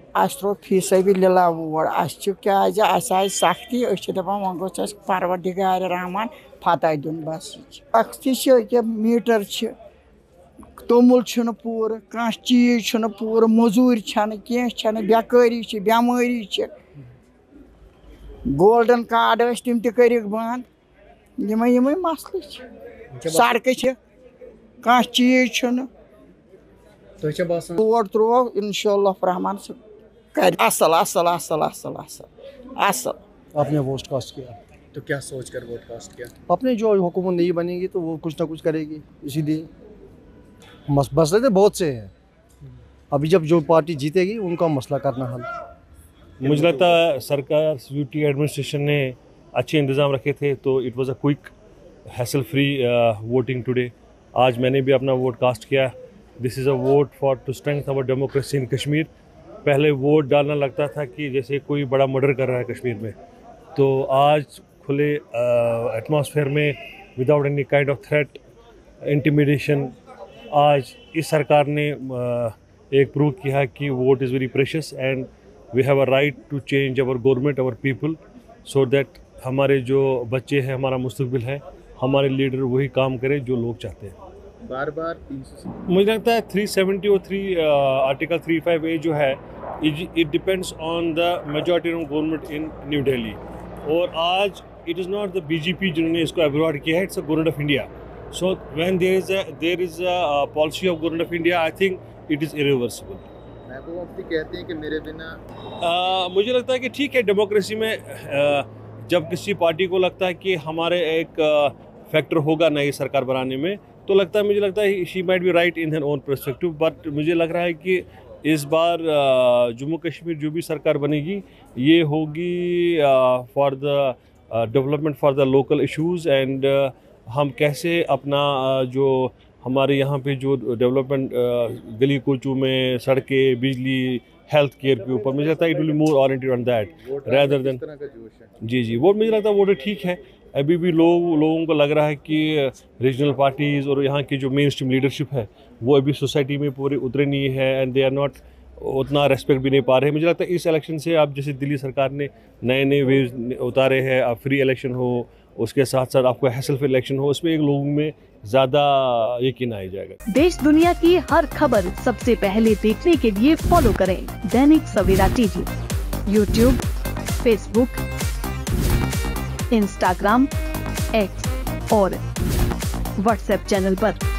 Throw फी सबिलिल्लाह vote क्या सख्ती दपान वो गोस परवरदिगार रहमान फतह दिन बस अख्ती मीटर तोमुल पूर कह चीज पूर मजूर कह बेकारी बेमारी गोल्डन कार्ड तम तक बंद यम मसल सड़क कह चीज वोट त्रो इंशाअल्लाह रहमान कर असल असल असल असल असल असल। आपने वोट कास्ट किया तो क्या सोच कर वोट कास्ट किया? अपने जो हुकूमत नहीं बनेगी तो वो कुछ ना कुछ करेगी, इसीलिए मसले तो बहुत से हैं। अभी जब जो पार्टी जीतेगी उनका मसला करना हल। मुझे लगता है सरकार यूटी एडमिनिस्ट्रेशन ने अच्छे इंतज़ाम रखे थे, तो it was a quick hassle free voting today. आज मैंने भी अपना वोट कास्ट किया। This is a vote for to strengthen our democracy in Kashmir. पहले वोट डालना लगता था कि जैसे कोई बड़ा मर्डर कर रहा है कश्मीर में, तो आज खुले एटमॉस्फेयर में without any kind of threat intimidation आज इस सरकार ने एक प्रूव किया कि vote is very precious and we have a right to change our government our people so that हमारे जो बच्चे हैं, हमारा मुस्तकबिल है, हमारे लीडर वही काम करें जो लोग चाहते हैं। बार बार मुझे लगता है 370 और आर्टिकल 35A जो है it depends on the majority of government in new Delhi. और आज it is not the BJP जिन्होंने इसको अब्रॉड किया है, it's a government of India. So when there is a policy of government of India, I think it is irreversible. Mehboob Mufti कहते हैं कि मेरे बिना मुझे लगता है कि ठीक है, डेमोक्रेसी में जब किसी पार्टी को लगता है कि हमारे एक फैक्टर होगा नई सरकार बनाने में, तो मुझे लगता है she might be right in her own perspective. But मुझे लग रहा है कि इस बार जम्मू कश्मीर जो भी सरकार बनेगी ये होगी for the development for the local issues and हम कैसे अपना जो हमारे यहाँ पे जो डेवलपमेंट गली कूचों में सड़कें, बिजली, हेल्थ केयर के ऊपर, मुझे लगता है it will be more oriented on that rather than. जी वोट मुझे लगता है वोट ठीक है। अभी भी लोगों को लग रहा है कि रीजनल पार्टीज़ और यहाँ की जो मेन स्ट्रीम लीडरशिप है वो अभी सोसाइटी में पूरे उतरे नहीं है एंड दे आर नॉट उतना रेस्पेक्ट भी नहीं पा रहे। मुझे लगता है इस इलेक्शन से आप जैसे दिल्ली सरकार ने नए वेज उतारे हैं, आप फ्री इलेक्शन हो, उसके साथ साथ आपको हैसल फ्री इलेक्शन हो, उसमें एक लोगों में ज़्यादा यकीन आ जाएगा। देश दुनिया की हर खबर सबसे पहले देखने के लिए फॉलो करें Dainik Savera TV, YouTube, Facebook, Instagram, X और व्हाट्सएप चैनल पर।